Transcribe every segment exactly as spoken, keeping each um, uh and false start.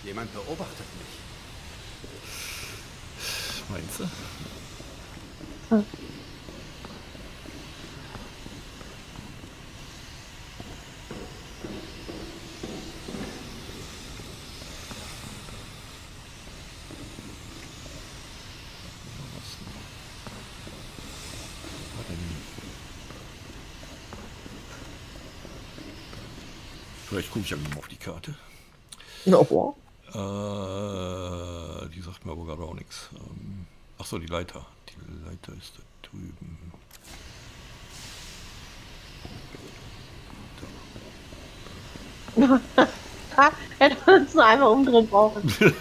Jemand beobachtet mich. Meinst du? Hm. Vielleicht gucke ich ja mal auf die Karte. Ja, boah. Äh, die sagt mir aber gerade auch nichts. Ähm, Achso, die Leiter. Die Leiter ist da drüben. Da hätte man uns nur einmal umdrehen brauchen. Da gibt's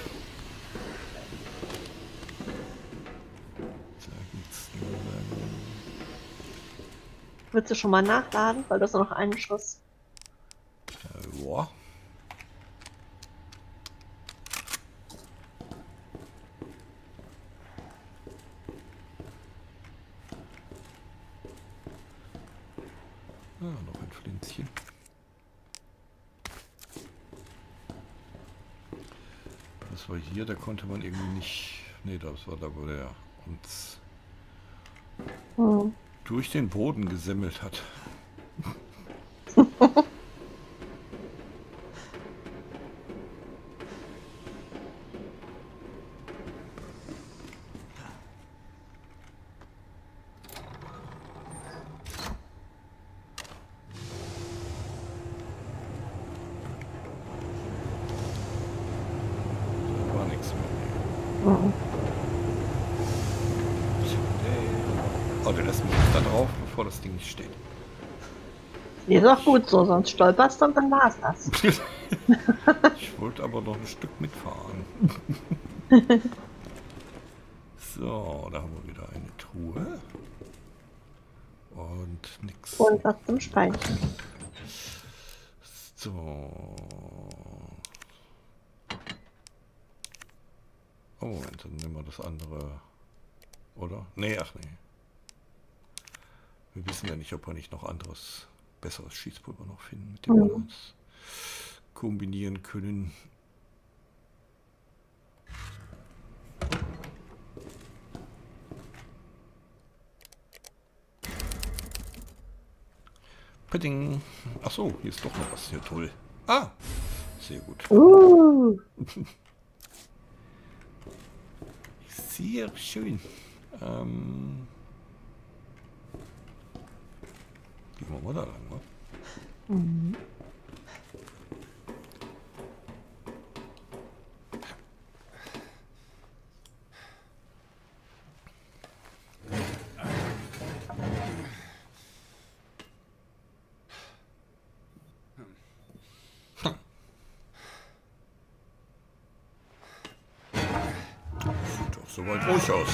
Willst du schon mal nachladen? Weil das noch einen Schuss. äh, boah. Ah, noch ein Pflänzchen. Das war hier, da konnte man irgendwie nicht... Ne, das war da, wo der uns Hm. durch den Boden gesemmelt hat. Da war nichts mehr. Mhm. Oh, der lässt mich jetzt da drauf, bevor das Ding nicht steht. Ist auch gut so, sonst stolperst du und dann war's das. Ich wollte aber noch ein Stück mitfahren. So, da haben wir wieder eine Truhe. Und nix. Und was zum Speichern. So. Oh, Moment, dann nehmen wir das andere. Oder? Nee, ach nee. Wir wissen ja nicht, ob wir nicht noch anderes, besseres Schießpulver noch finden, mit dem Mhm. wir uns kombinieren können. Pudding. Ach so, hier ist doch noch was. Ja, toll. Ah, sehr gut. Uh. Sehr schön. Ähm, gehen wir mal da lang, wa? Mhm. Sieht doch soweit ruhig aus.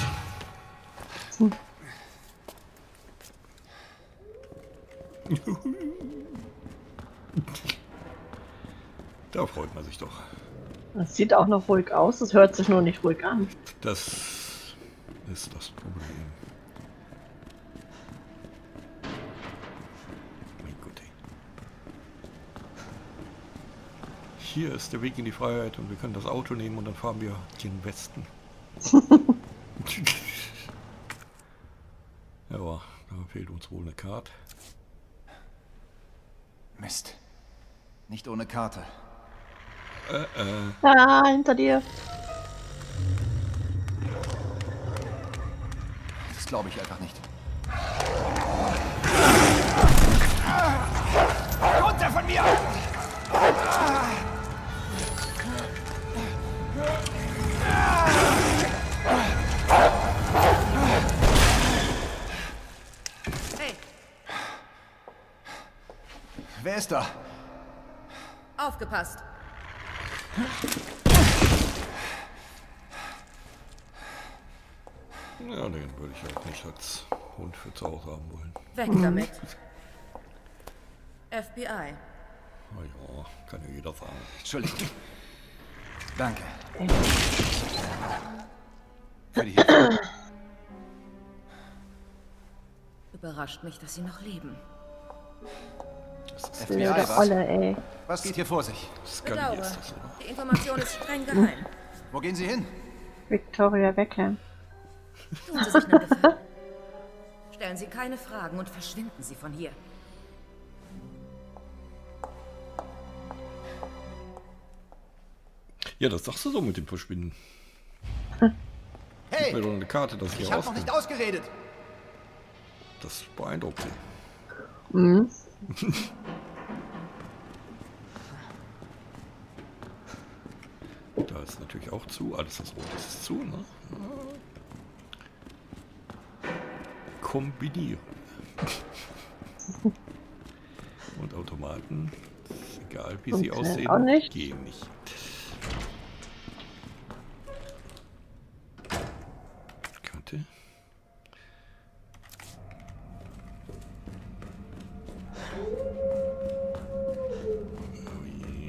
Da freut man sich doch. Das sieht auch noch ruhig aus, es hört sich nur nicht ruhig an. Das ist das Problem. Mein Gott, ey. Hier ist der Weg in die Freiheit und wir können das Auto nehmen und dann fahren wir gen Westen. Ja, da fehlt uns wohl eine Karte. Mist. Nicht ohne Karte. Äh, äh. Ah, hinter dir. Das glaube ich einfach nicht. Runter von mir! Hey, Wer ist da? aufgepasst. Ja, den würde ich auch nicht als Hund für zu Hause haben wollen. Weg damit. F B I. Na ja, kann ja jeder sagen. Entschuldigung. Danke. Für die Hilfe. Überrascht mich, dass Sie noch leben. Das ist Das F B I, blöde was? Olle, ey. Was geht hier vor sich? Scully Bedauere. ist das, oder? Die Information ist streng geheim. Wo gehen Sie hin? Victoria Beckham. Tun Sie sich einen Gefallen. Stellen Sie keine Fragen und verschwinden Sie von hier. Ja, das sagst du so mit dem Verschwinden. Hey, Gib mir doch eine Karte, dass ich ich hier habe noch rauskomme. nicht ausgeredet. Das beeindruckt sie. Mhm. Da ist natürlich auch zu. Alles das Rote ist zu, ne? Ja. Kombinieren. Und Automaten, egal wie sie Funktioniert aussehen, auch nicht. gehen nicht. Karte. Oh je.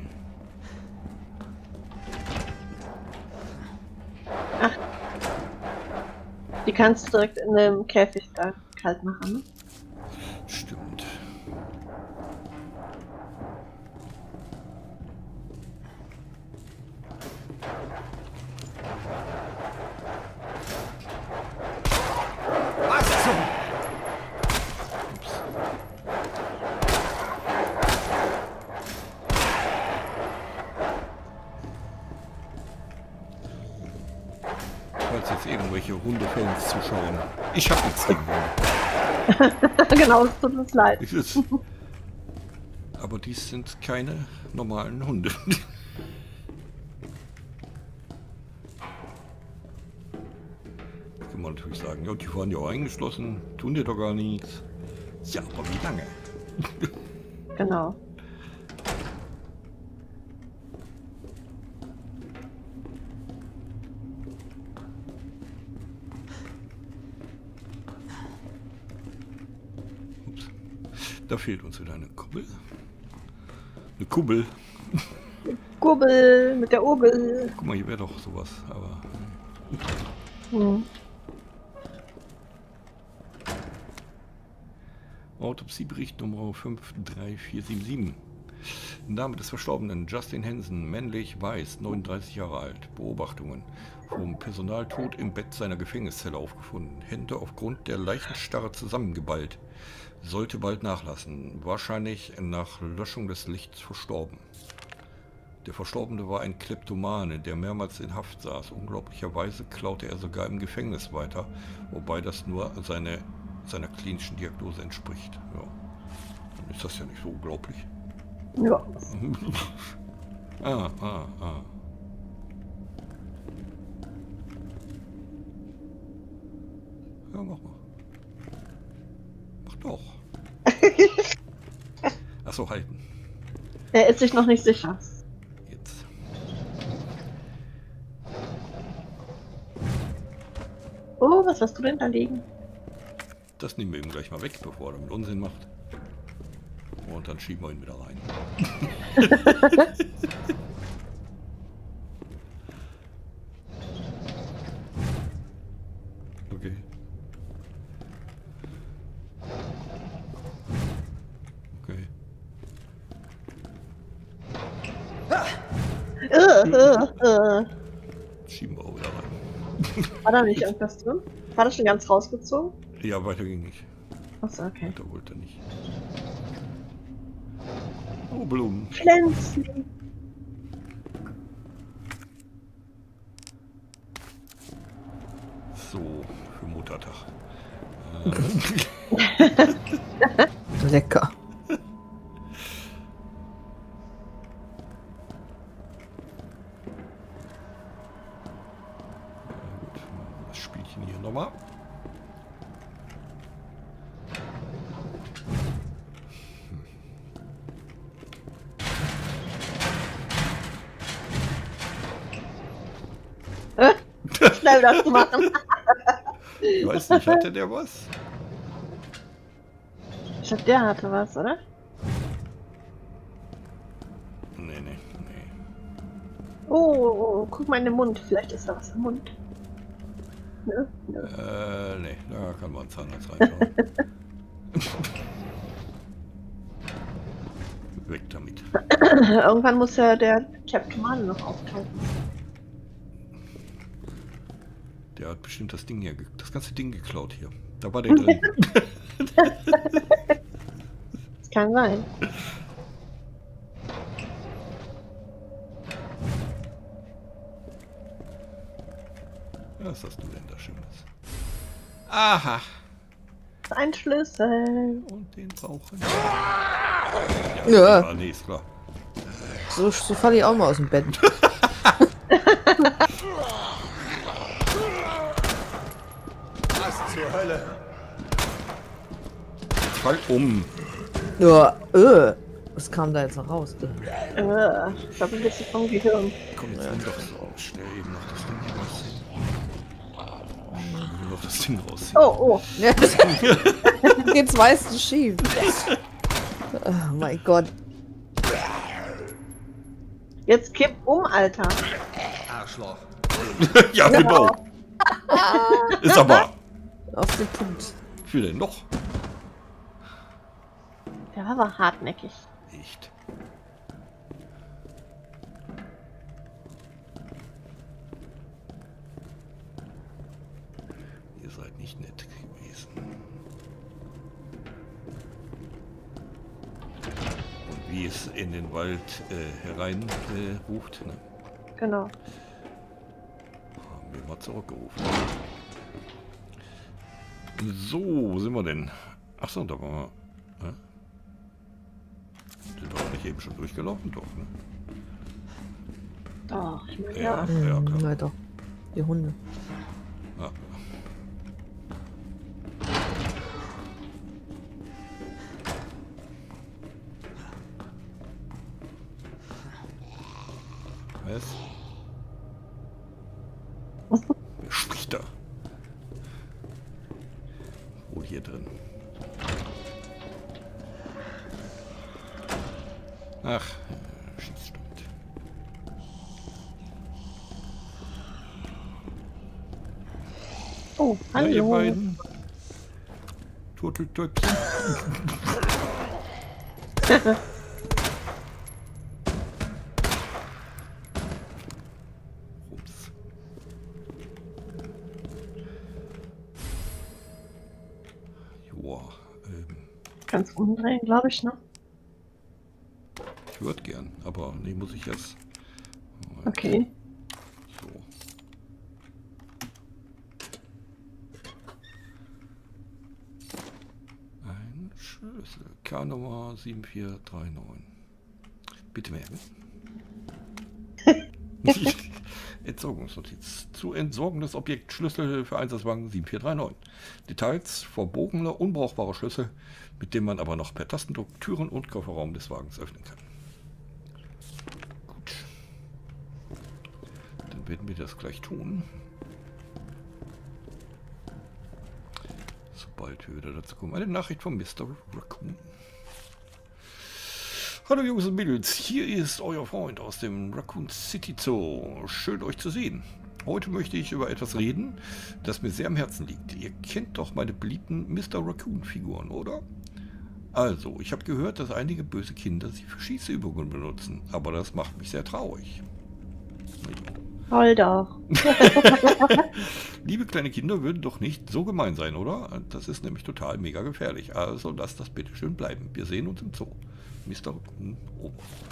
Die kannst du direkt in dem Käfig da kalt machen, ne? Stimmt. Was zum... Falls jetzt irgendwelche Hundefans zuschauen. Ich hab nichts gegen Hunde. Genau, es tut uns leid. Es ist- Aber dies sind keine normalen Hunde. Kann man natürlich sagen, ja, die waren ja auch eingeschlossen, tun dir doch gar nichts. Ja, aber wie lange? Genau. Ups. Da fehlt uns wieder eine Kuppel. Eine Kuppel. Gubbel mit der Urbel. Guck mal, hier wäre doch sowas, aber... Hm. Autopsiebericht Nummer fünf drei vier sieben sieben. Name des Verstorbenen Justin Henson, männlich, weiß, neununddreißig Jahre alt. Beobachtungen. Vom Personal tot im Bett seiner Gefängniszelle aufgefunden. Hände aufgrund der Leichenstarre zusammengeballt. Sollte bald nachlassen. Wahrscheinlich nach Löschung des Lichts verstorben. Der Verstorbene war ein Kleptomane, der mehrmals in Haft saß. Unglaublicherweise klaute er sogar im Gefängnis weiter, wobei das nur seine, seiner klinischen Diagnose entspricht. Ja. Dann ist das ja nicht so unglaublich. Ja. ah, ah, ah. Ja, mach mal. Mach doch. Achso, halten. Er ist sich noch nicht sicher. Jetzt. Oh, was hast du denn da liegen? Das nehmen wir ihm gleich mal weg, bevor er damit Unsinn macht. Und dann schieben wir ihn wieder rein. Okay. Okay. Äh, äh, äh. Schieben wir auch wieder rein. War da nicht irgendwas drin? War das schon ganz rausgezogen? Ja, weiter ging nicht. Achso, okay. Da wollte er nicht. Oh, Blumen. Pflänzchen. So, für Muttertag. Äh, Lecker. gut, das Spielchen hier nochmal. Schnell das zu machen. Ich weiß nicht, hatte der was? Ich glaub, der hatte was, oder? Nee, nee, nee. Oh, oh, oh, guck mal in den Mund. Vielleicht ist da was im Mund. Ne? Ne. Äh, nee, da kann man Zahnarzt reinschauen. Weg damit. Irgendwann muss ja der Kleptomane noch auftauchen. Der hat bestimmt das Ding hier, ge- das ganze Ding geklaut hier. Da war der drin. Das kann sein. Was hast du denn da Schönes? Aha. Ein Schlüssel. Und den brauchen Ja. Ja, nee, ist klar. So, so falle ich auch mal aus dem Bett. Was zur Hölle? Fall um. Ja, äh. Was kam da jetzt noch raus? Äh. Äh, ich glaube, ein bisschen vom Gehirn. Komm, jetzt nimm doch so schnell eben noch das Ding hier rausziehen. Ich will noch das Ding rausziehen. Oh, oh. Ja. Jetzt weißt du schief. Oh mein Gott. Jetzt kipp um, Alter. Arschloch. Ja, genau. Ist aber. Auf den Punkt. Wie denn noch? Der war aber hartnäckig. Echt. Ihr seid nicht nett gewesen. Und wie es in den Wald äh, herein äh, ruft, ne? Genau. Haben wir mal zurückgerufen. So, wo sind wir denn? Achso, da waren wir. Hä? Sind doch nicht eben schon durchgelaufen, doch, ne? Doch, ich meine, Ja, ja. ja, Hm, klar. na doch. Die Hunde. Ja. Was? Wer spricht da? Wohl hier drin. Ach, äh, Schießstand. Oh, Ja, ihr hallo. beiden. Turteltöpfchen. Ups. Joa, ähm, Kannst umdrehen, glaube ich, ne? ich würde gern, aber nee, muss ich jetzt. Okay. So. Ein Schlüssel. K-Nummer sieben vier drei neun. Bitte merken. Entsorgungsnotiz. Zu entsorgendes Objekt Schlüssel für Einsatzwagen sieben vier drei neun. Details: verbogener, unbrauchbarer Schlüssel, mit dem man aber noch per Tastendruck Türen und Kofferraum des Wagens öffnen kann. Gut. Dann werden wir das gleich tun. Sobald wir wieder dazu kommen. Eine Nachricht von Mister Raccoon. Hallo Jungs und Mädels, hier ist euer Freund aus dem Raccoon City Zoo. Schön euch zu sehen. Heute möchte ich über etwas reden, das mir sehr am Herzen liegt. Ihr kennt doch meine beliebten Mister Raccoon Figuren, oder? Also, ich habe gehört, dass einige böse Kinder sie für Schießübungen benutzen, aber das macht mich sehr traurig. Toll doch. Liebe kleine Kinder würden doch nicht so gemein sein, oder? Das ist nämlich total mega gefährlich. Also lasst das bitte schön bleiben. Wir sehen uns im Zoo. Mister Raccoon. Oh.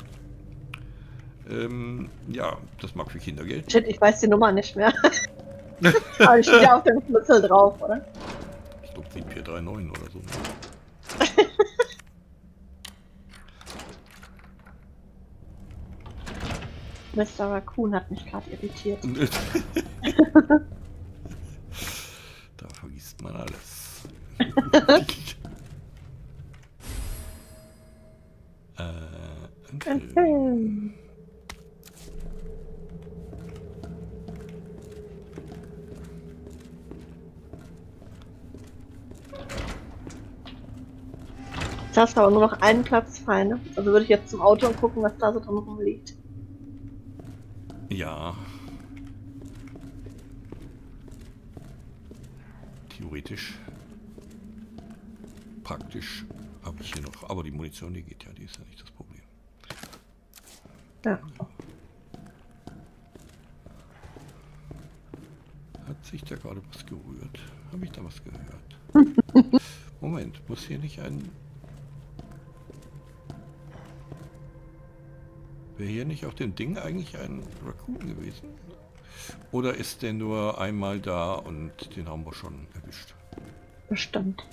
Ähm, ja, das mag für Kinder gelten. Shit, ich weiß die Nummer nicht mehr. Aber die steht ja auf dem Schlüssel drauf, oder? Ich glaube sieben vier drei neun oder so. Mister Raccoon hat mich gerade irritiert. Da vergisst man alles. äh, ein Ein Film. Film. Jetzt hast du aber nur noch einen Platz frei, ne? Also würde ich jetzt zum Auto und gucken, was da so drin rumliegt. Ja. Theoretisch. Praktisch habe ich hier noch. Aber die Munition, die geht ja, die ist ja nicht das Problem. Ja. Hat sich da gerade was gerührt? Habe ich da was gehört? Moment, muss hier nicht ein... Wäre hier nicht auf dem Ding eigentlich ein Raccoon gewesen? Oder ist der nur einmal da und den haben wir schon erwischt? Bestimmt.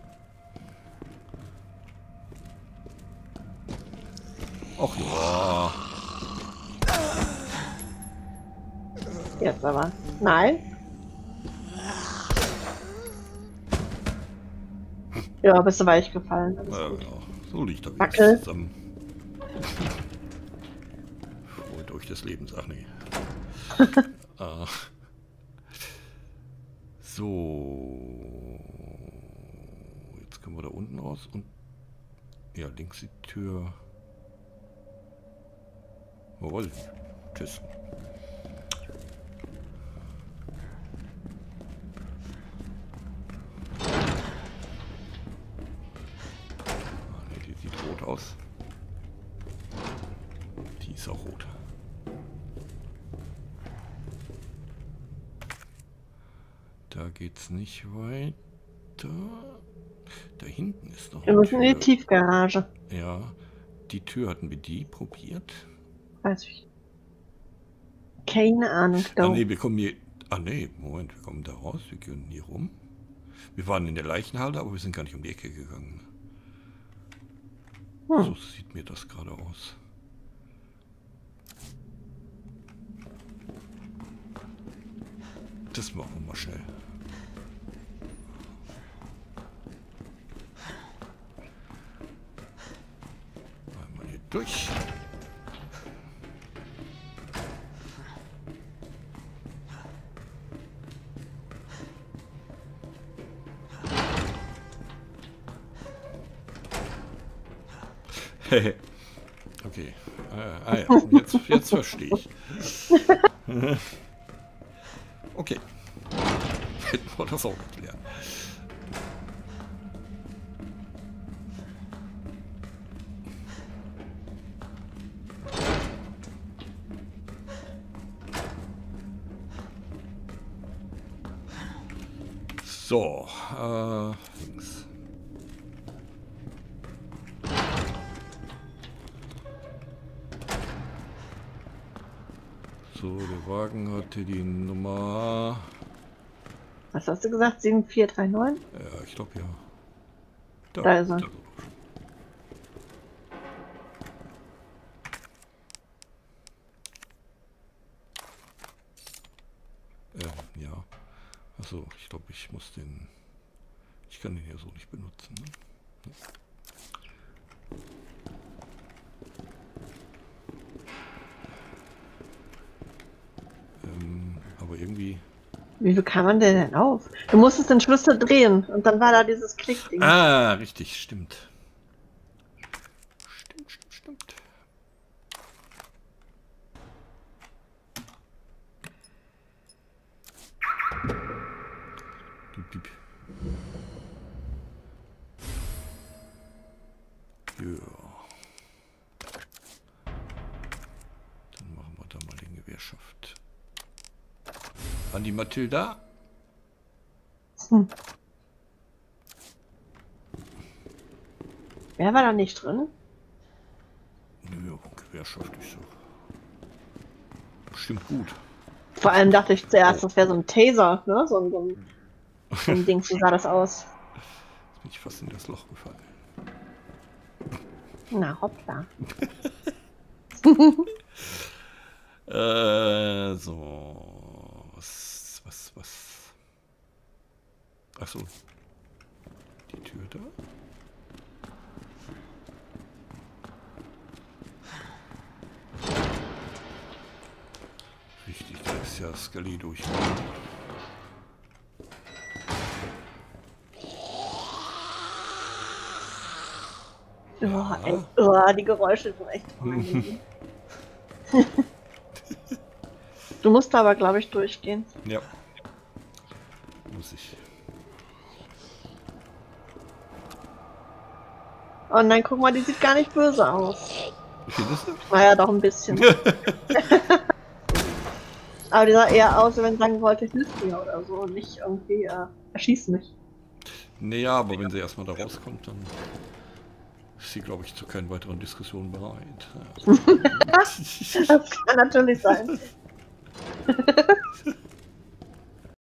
Ach ja. Jetzt aber. Nein. Ja, bist du weich gefallen. Alles Ja, gut. genau. So liegt er Wackel. wieder zusammen. Freut euch des Lebens. Ach nee. ah. So. Jetzt können wir da unten raus und ja, links die Tür. Jawohl. Tschüss. Aus. Die ist auch rot. Da geht's nicht weiter. Da hinten ist noch Wir eine müssen in die Tür. Tiefgarage. Ja, die Tür hatten wir die probiert. Weiß ich. Keine Ahnung. Ah Doch. nee, wir kommen hier. Ah nee, Moment, wir kommen da raus. Wir können hier rum. Wir waren in der Leichenhalle, aber wir sind gar nicht um die Ecke gegangen. Hm. So sieht mir das gerade aus. Das machen wir mal schnell. Einmal hier durch. Okay. Äh, ah ja, jetzt, jetzt verstehe ich. Okay. Hätten wir das auch geklärt. So, äh, links. So, der Wagen hatte die Nummer... Was hast du gesagt? sieben vier drei neun? Ja, ich glaube ja. Da ist er. Äh, ja. Achso, ich glaube, ich muss den... Ich kann den ja so nicht benutzen. Ne? Ähm, aber irgendwie... Wie viel kann man denn auf? Du musstest den Schlüssel drehen und dann war da dieses Klickding. Ah, richtig, stimmt. Stimmt, stimmt, stimmt. Piep, piep. Ja. Dann machen wir da mal den Gewehrschaft. An die Mathilda. Hm. Wer war da nicht drin? Nö, Gewehrschaft ist so. Bestimmt gut. Vor allem dachte ich zuerst, das wäre so ein Taser, ne? So ein, so ein, so ein Ding, so sah das aus. Jetzt bin ich fast in das Loch gefallen. Na, hoppla. äh, so. Was, was, was? Ach so. Die Tür da. Richtig, da ist ja Scully durch. Oh, ey, oh, die Geräusche sind echt unangenehm. Du musst aber, glaube ich, durchgehen. Ja. Muss ich. Oh nein, guck mal, die sieht gar nicht böse aus. Findest du? Naja, doch ein bisschen. Aber die sah eher aus, wenn sie sagen wollte, hilf mir oder so und nicht irgendwie äh, erschieß mich. Naja, aber wenn sie erstmal da rauskommt, dann ist sie, glaube ich, zu keinen weiteren Diskussionen bereit. Ja. Das kann natürlich sein.